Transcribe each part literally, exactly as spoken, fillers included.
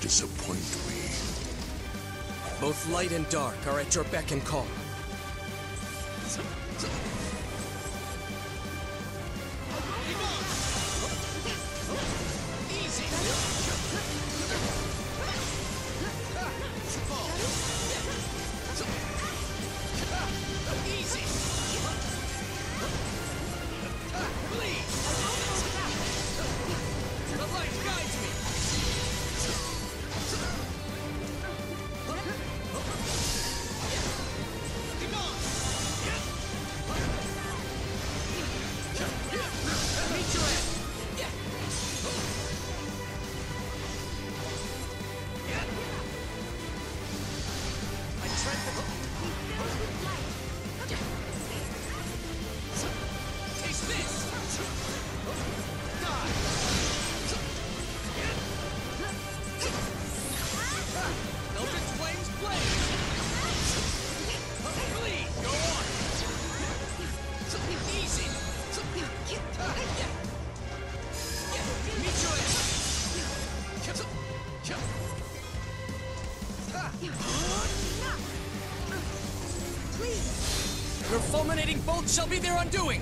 disappoint me. Both light and dark are at your beck and call. Your fulminating bolt shall be their undoing!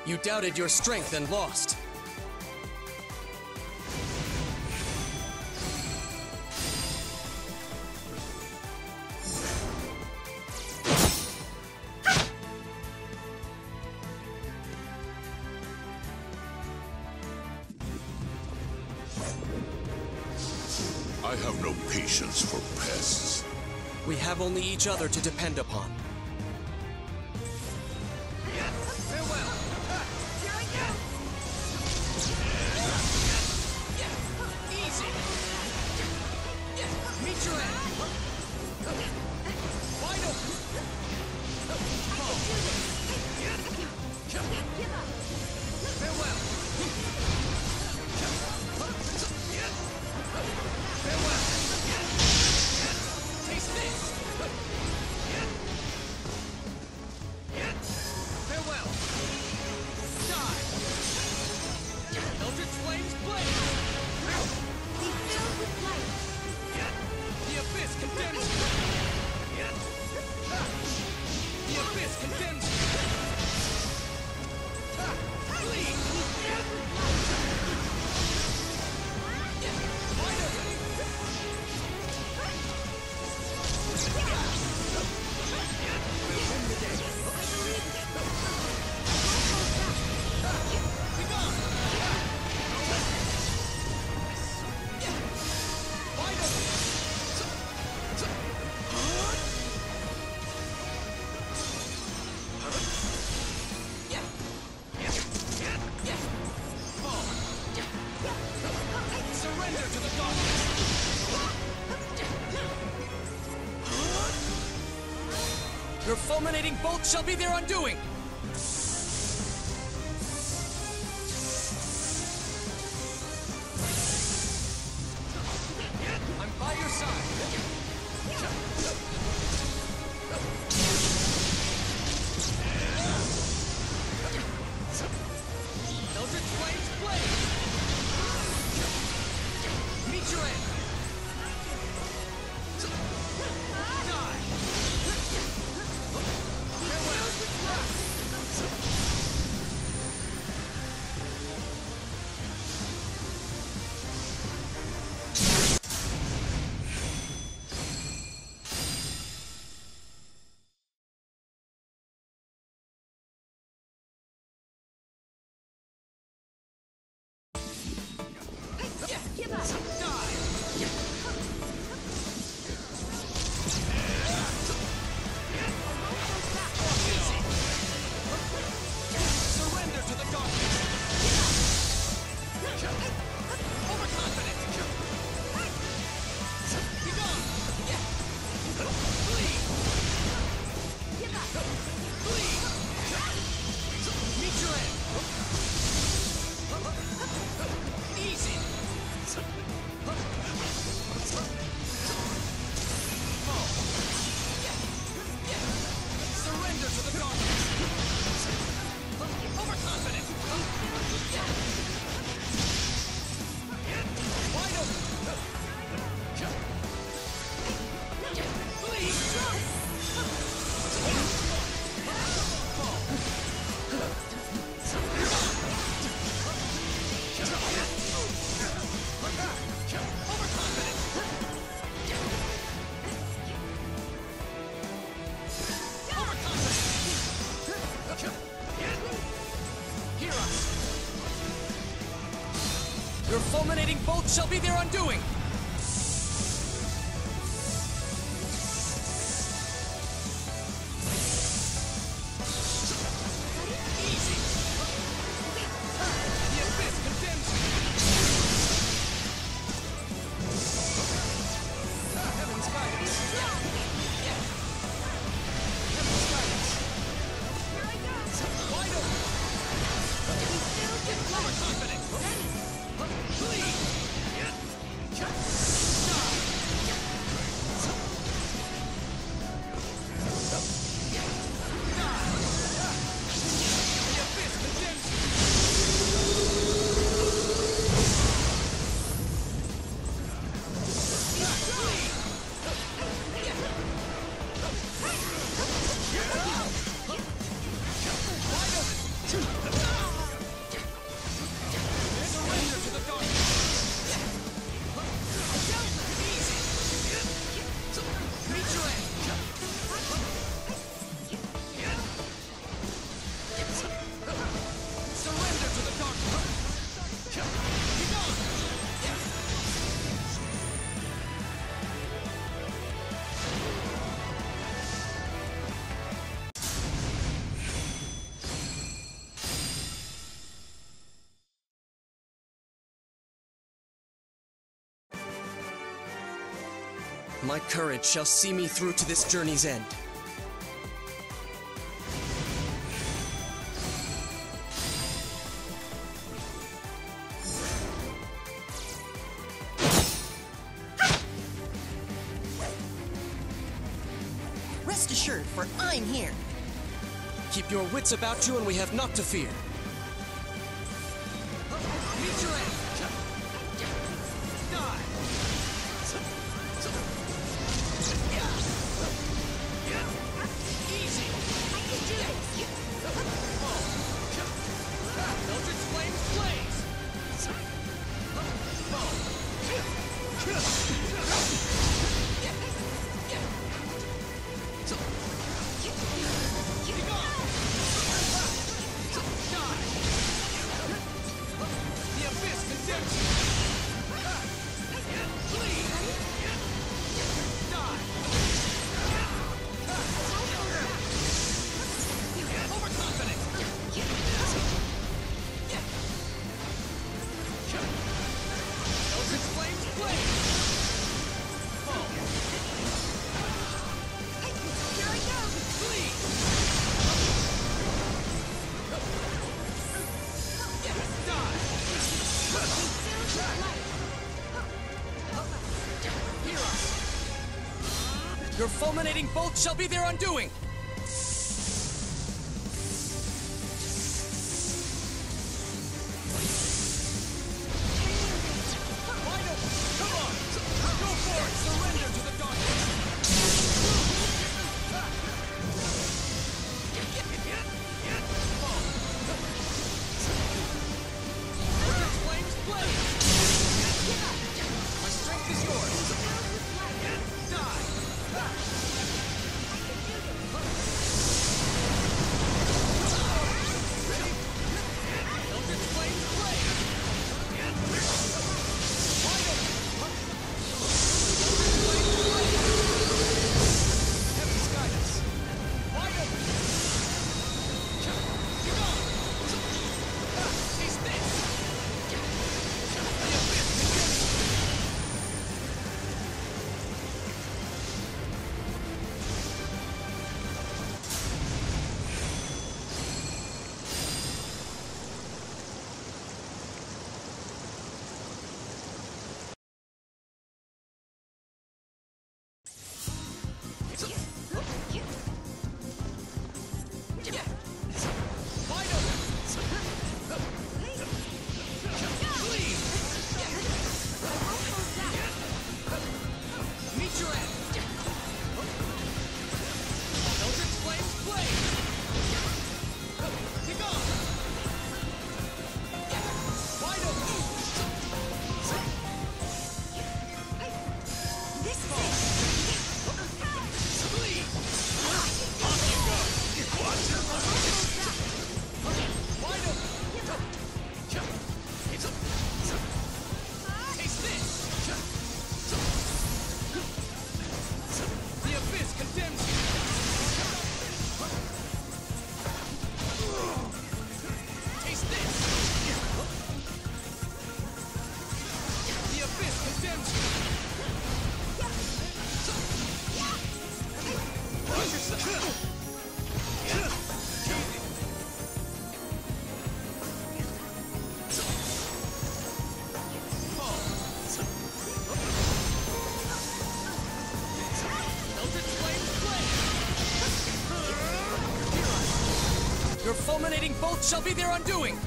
You doubted your strength and lost. I have no patience for pests. We have only each other to depend upon. Farewell! Here I go! Easy! Meet your end! Wide open! Farewell! Farewell! Taste this! Farewell! Die! Eldritch Flames blaze! Be filled with light. The Abyss condemns you! The Abyss condemns you! Flee! Wide open! We'll win the day! Be gone! Wide open! Fall! Surrender to the darkness! Your fulminating bolt shall be their undoing! I'm by your side! Eldritch Flames blaze! Meet your end! Die! Farewell! Give up. Die! Easy! Surrender to the darkness! Overconfident! Be gone! Flee! Give up. Flee! Meet your end! Easy! Fall! Surrender to the darkness! Overconfident! Wide open! Flee! Fall! Overconfident! Overconfident! Hear us! Your fulminating bolt shall be their undoing! Easy! The Abyss condemns you! Heaven's guidance! Heaven's guidance! Here I go. Wide open! Be filled with light. Overconfident! Flee! My courage shall see me through to this journey's end. Rest assured, for I'm here. Keep your wits about you and we have naught to fear. Meet your end. Die. Easy. I can do this! Eldritch Flames blaze. Be gone. Die. The abyss condemns you. Bleed. Die. Overconfident. Eldritch Flames blaze. Here I go! Bleed. Die. Filled with light! Hear us. Your fulminating bolt shall be their undoing! Wide open. Come on. Go for it. Surrender to the darkness. Eldritch Flames blaze. My strength is yours. Die. Eldritch Flames blaze. Wide open. Heaven's guidance. Wide open. Be gone. Taste this. The abyss condemns you. Wide open. Bleed. Meet your end. Eldritch Flames blaze. Be gone. Wide open. This is it! Bleed. Wide open. Taste this. The abyss condemns you. Taste this. The abyss condemns you. Watch yourself. Eldritch Flames blaze. Your fulminating bolt shall be their undoing!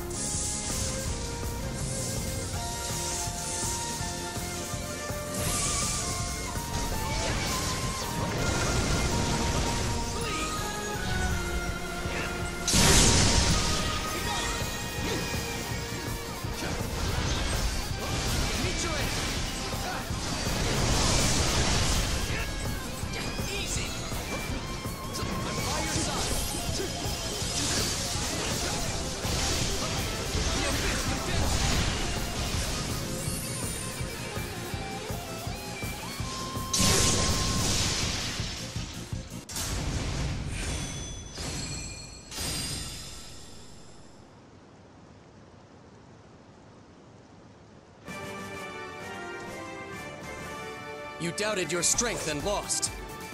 Bleed. Be gone. Meet your end. Easy. I'm by your side. You doubted your strength and lost.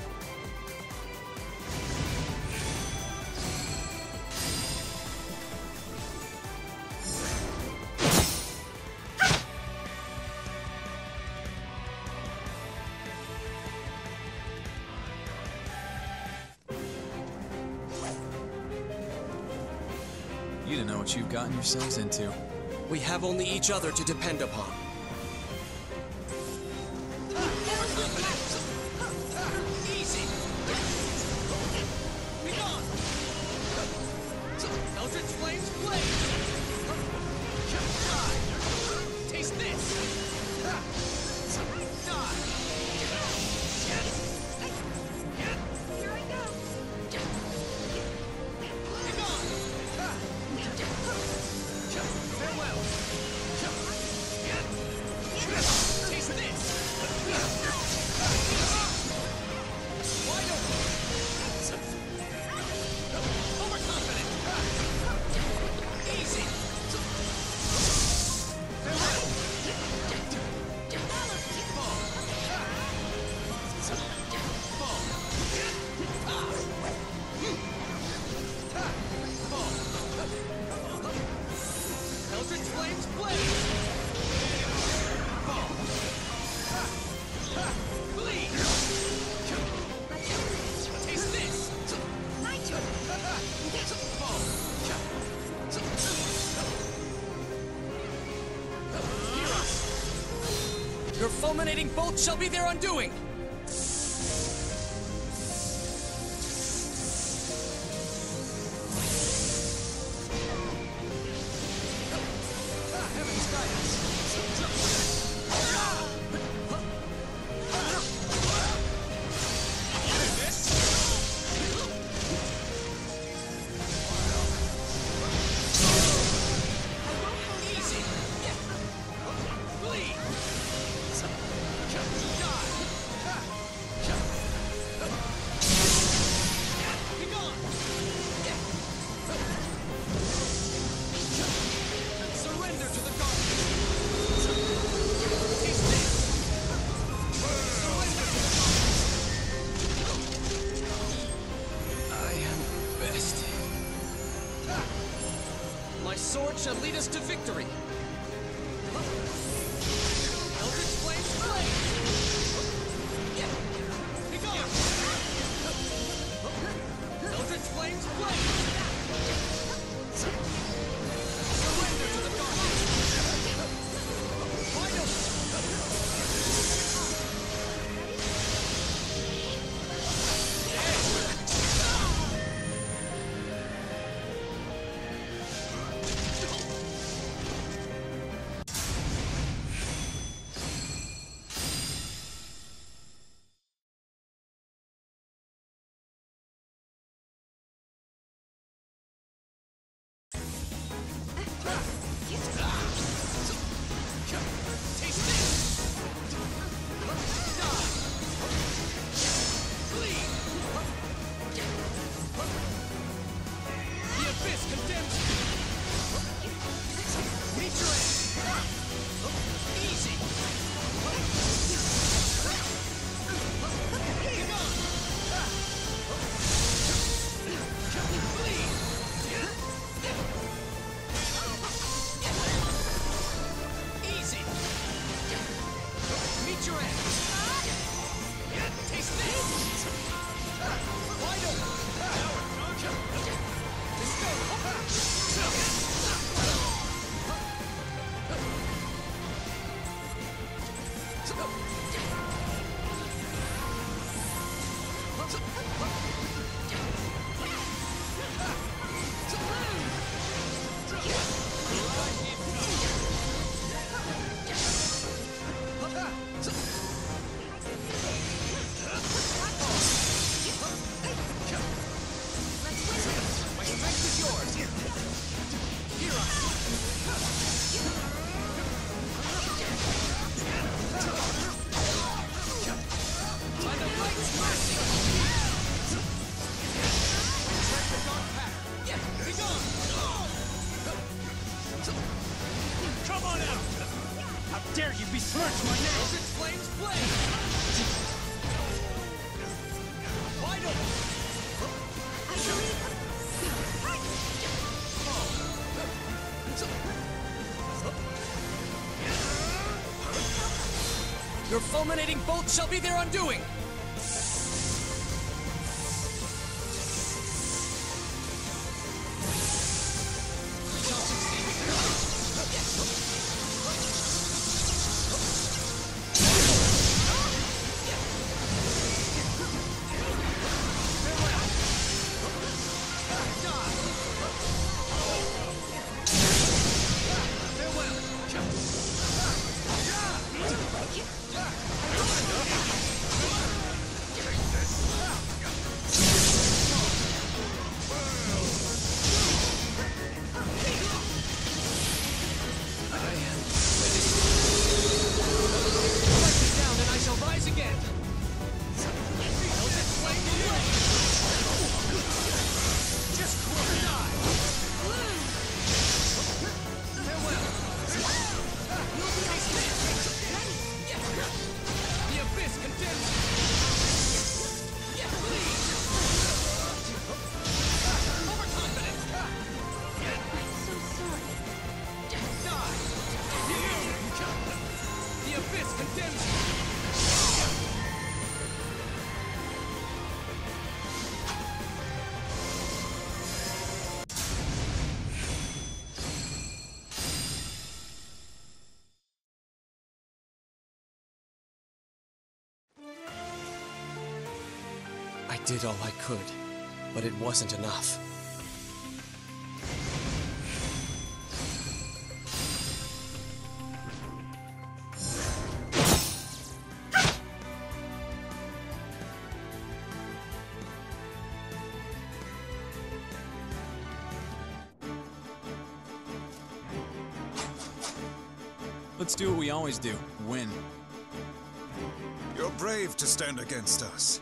You don't know what you've gotten yourselves into. We have only each other to depend upon. Easy! Be gone! Eldritch Flames Blaze! Die! Taste this! Die! Here I go. Be gone! Farewell! Taste this! Wide open! Overconfident! Easy! Farewell! Fall! Fall! Ah! Fall! Eldritch Flames Blaze! Fall! Bleed! Taste this! My turn. Fall! Hear us! Your fulminating bolt shall be their undoing! Heavens guide us! Easy! Bleed! Die! Be gone! Surrender to the darkness! Taste this! Surrender to the darkness! I am best. My sword shall lead us to victory. Eldritch Flames Blaze! Be gone! Eldritch Flames Blaze! Surrender to the darkness! Wide open! How dare you besmirch my name! Open flames, flame! Wide open! I believe. Your fulminating bolt shall be their undoing! I did all I could, but it wasn't enough. Let's do what we always do. Win. You're brave to stand against us.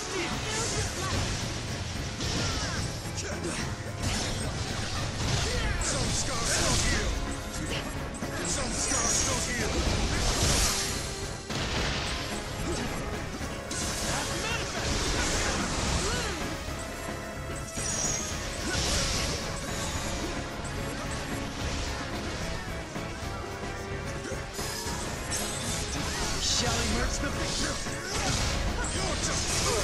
Some scars don't heal. Some scars don't heal. Shall emerge the victor. You're just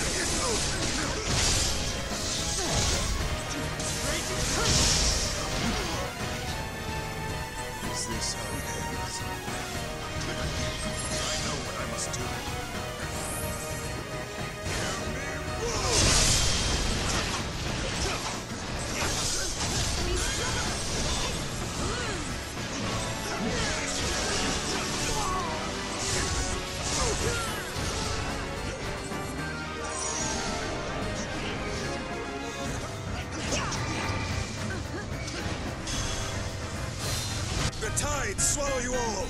Is this how it ends? I know what I must do. Hear me roar! The tides swallow you all!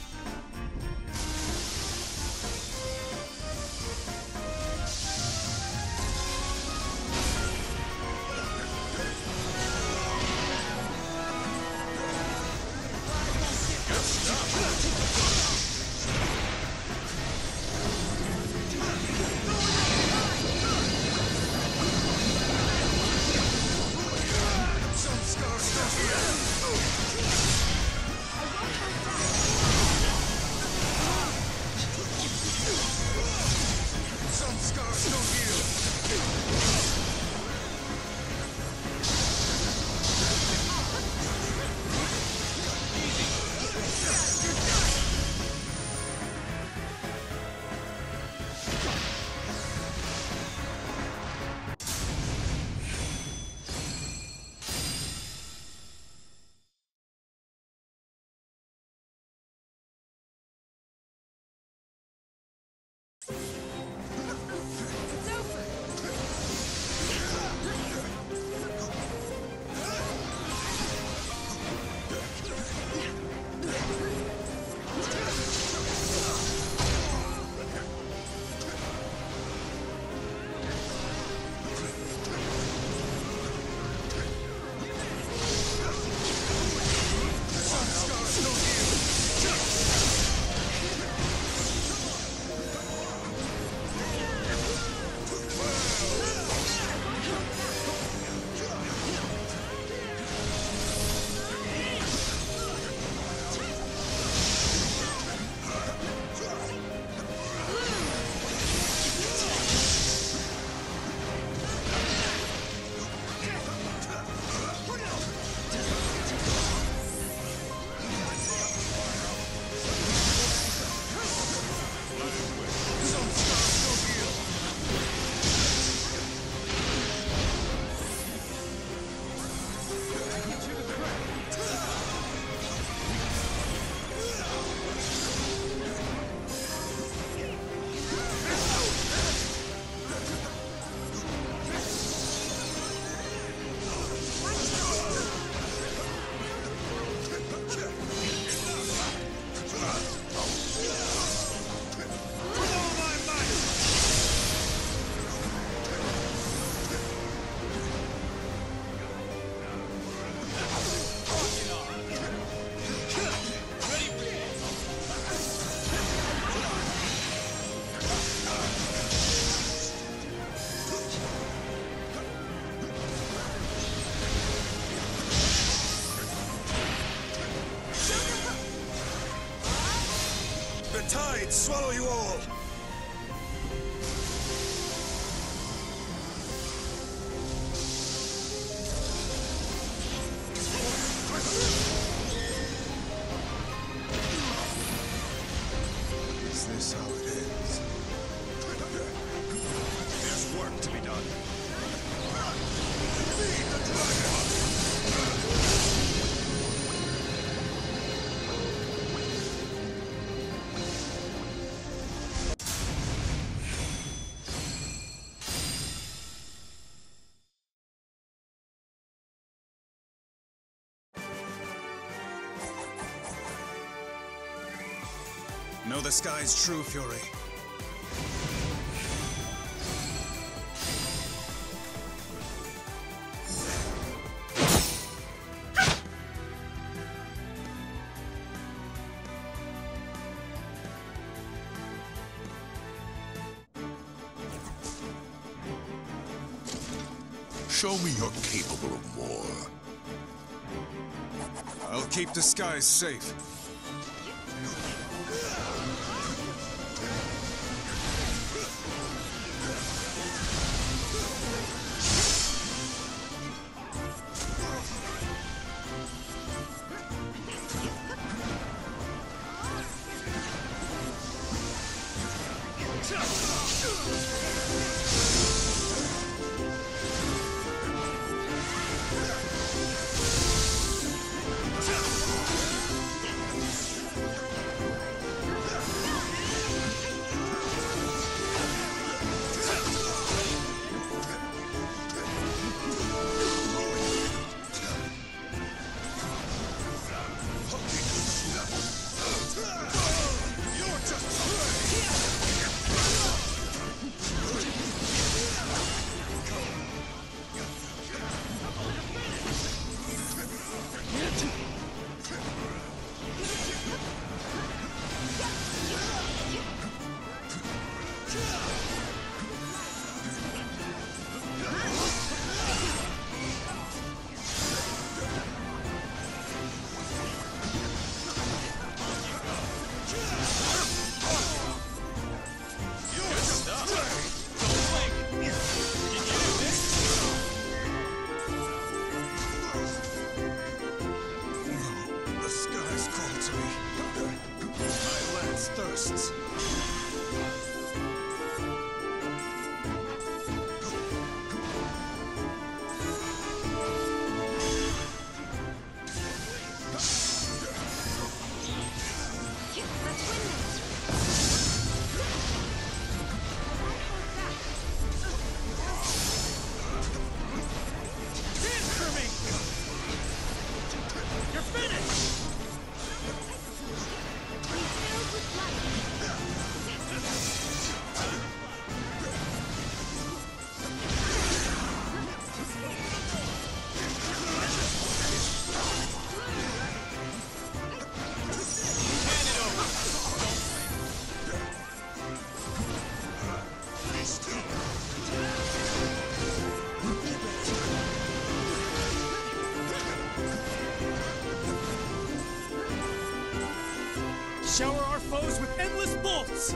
Some scars don't heal. Some scars don't heal. It's over. Some scars don't heal. Some scars don't heal. With all my might! The tides swallow you all! Is this how it ends? There's work to be done. Feed the dragon! Know the sky's true fury. Show me you're capable of more. I'll keep the skies safe. Shower our foes with endless bolts!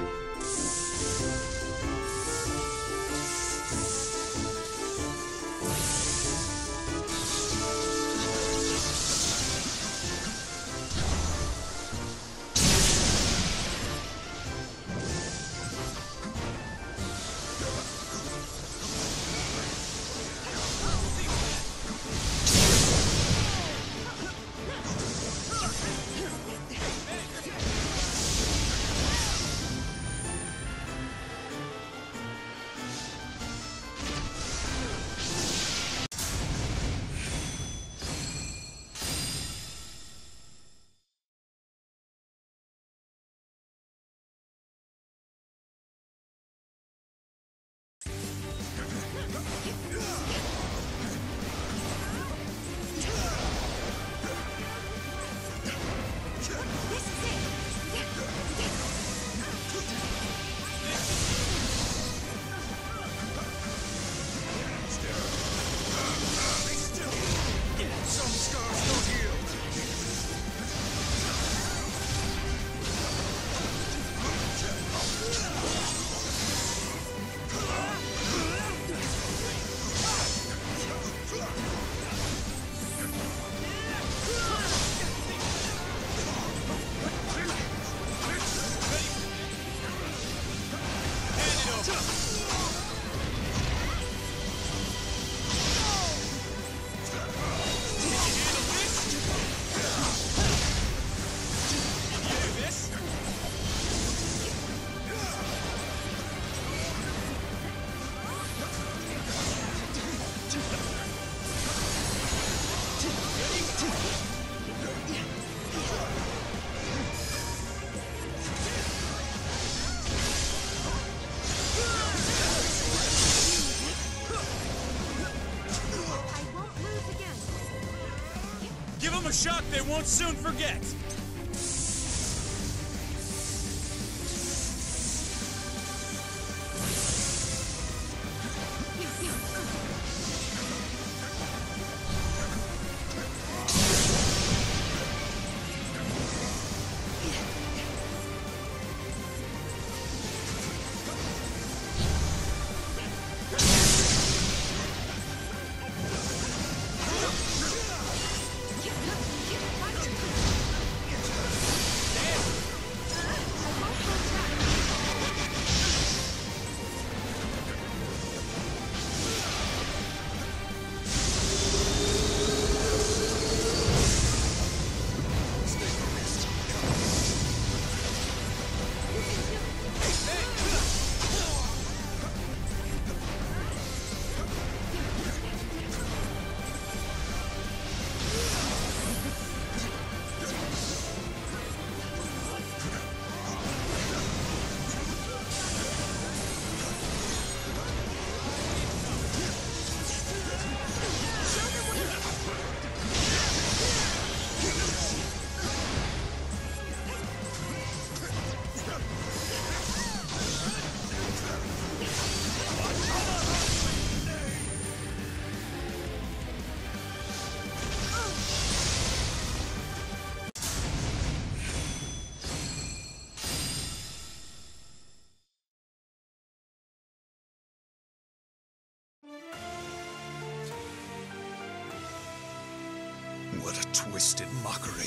Give them a shock they won't soon forget! What a twisted mockery.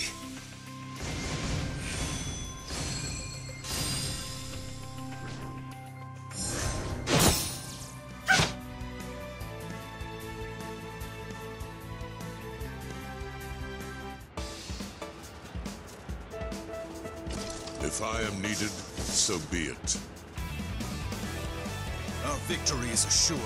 If I am needed, so be it. Our victory is assured.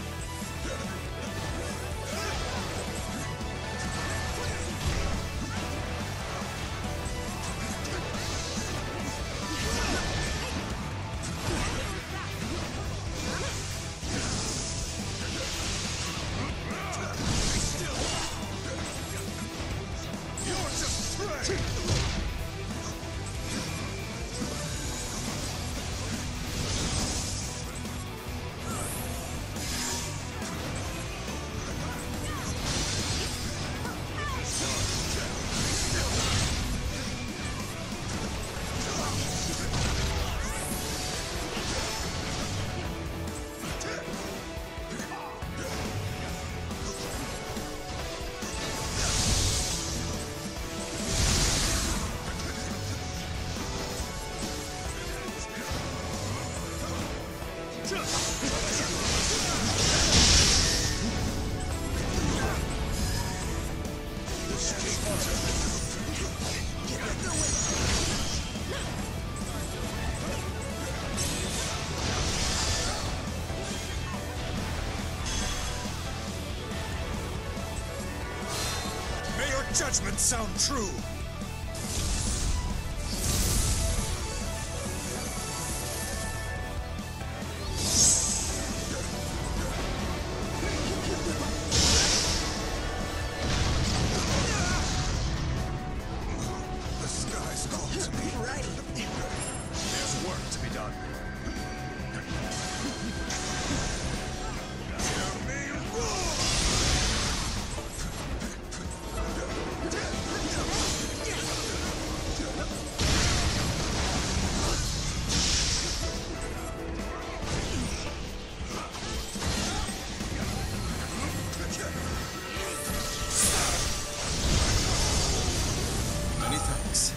May your judgment sound true! The skies call to me. Right. There's work to be done. Hear me roar! Many thanks.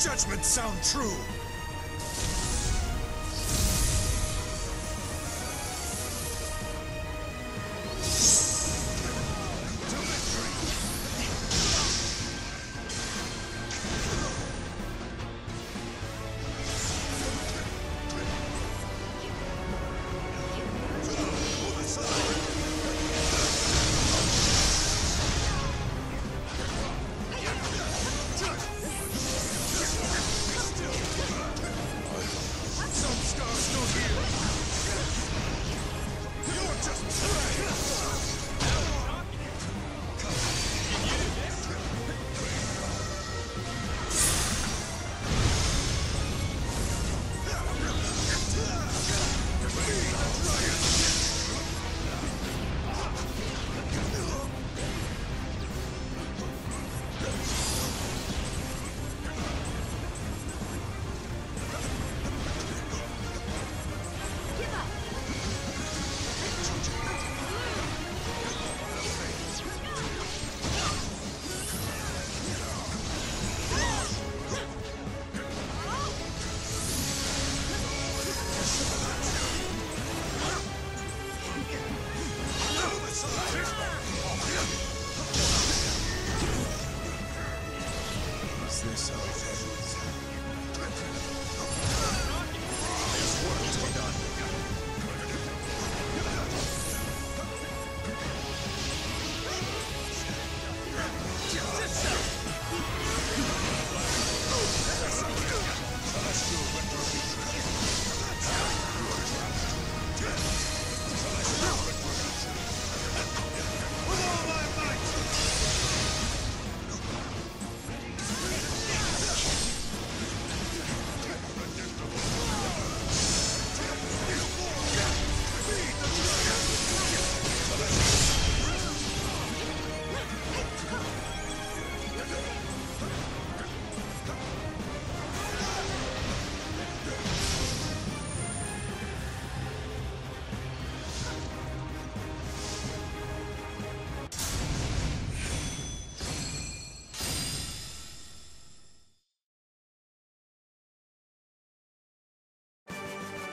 judgments sound true.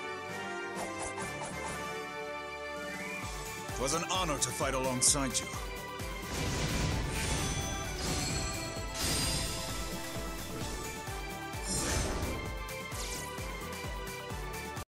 It was an honor to fight alongside you.